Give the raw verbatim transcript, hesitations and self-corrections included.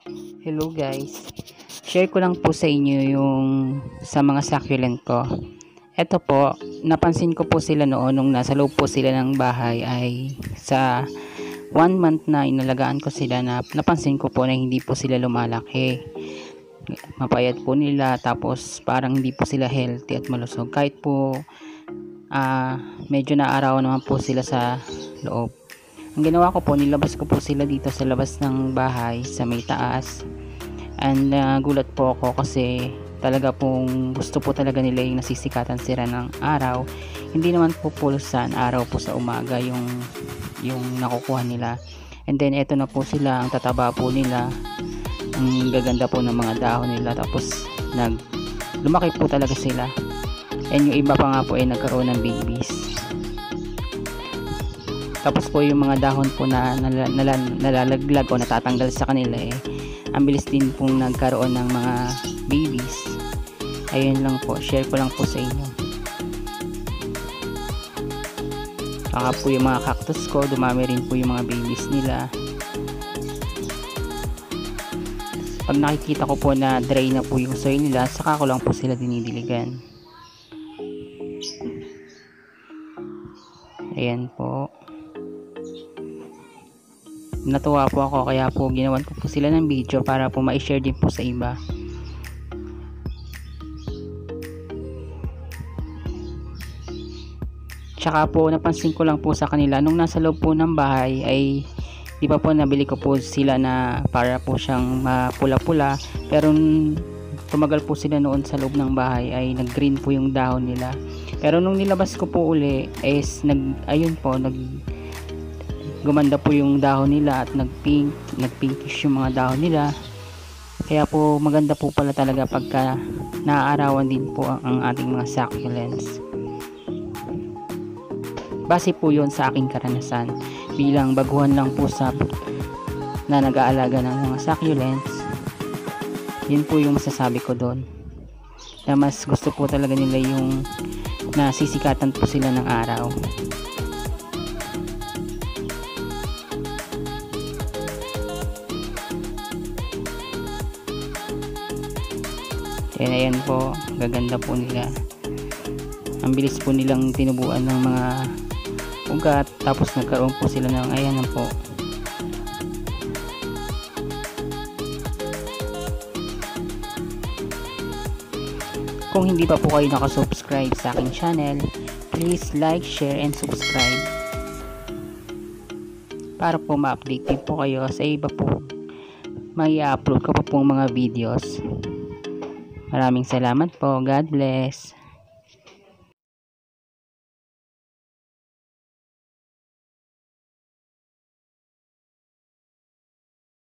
Hello guys, share ko lang po sa inyo yung sa mga succulent ko. Ito po, napansin ko po sila noon nung nasa loob po sila ng bahay ay sa one month na inalagaan ko sila na napansin ko po na hindi po sila lumalaki. Mapayat po nila, tapos parang hindi po sila healthy at malusog kahit po uh, medyo naarawan naman po sila sa loob. Ang ginawa ko po, nilabas ko po sila dito sa labas ng bahay sa may taas. And uh, gulat po ako kasi talaga pong gusto po talaga nila yung nasisikatan sila ng araw. Hindi naman po pulusan, araw po sa umaga yung yung nakukuha nila. And then eto na po sila, ang tataba po nila, ang gaganda po ng mga dahon nila, tapos nag lumaki po talaga sila. And yung iba pa nga po ay nagkaroon ng babies. Tapos po yung mga dahon po na nal nal nalalaglag o natatanggal sa kanila eh, ang bilis din pong nagkaroon ng mga babies. Ayun lang po, share ko lang po sa inyo. Saka po yung mga cactus ko, dumami rin po yung mga babies nila. Pag nakikita ko po na dry na po yung soil nila, saka ko lang po sila dinidiligan. Ayan po. Natuwa po ako, kaya po ginawan ko po sila ng video para po ma-share din po sa iba. Tsaka po napansin ko lang po sa kanila nung nasa loob po ng bahay ay di pa po nabili ko po sila na para po siyang mapula-pula, pero tumagal po sila noon sa loob ng bahay ay nag-green po yung dahon nila. Pero nung nilabas ko po uli is nag ayun po nag gumanda po yung dahon nila at nag-pink, nag-pinkish yung mga dahon nila. Kaya po maganda po pala talaga pagka naaarawan din po ang, ang ating mga succulents. Base po yun sa aking karanasan bilang baguhan lang po sa na nag-aalaga ng mga succulents. Yun po yung masasabi ko doon, na mas gusto po talaga nila yung nasisikatan po sila ng araw. Ayan, ayan po, gaganda po nila. Ang bilis po nilang tinubuan ng mga ugat, tapos nagkaroon po sila ng ayan na po. Kung hindi pa po kayo nakasubscribe sa aking channel, please like, share, and subscribe para po ma-update din po kayo sa iba po may i-upload ko pa pong mga videos. Maraming salamat po. God bless.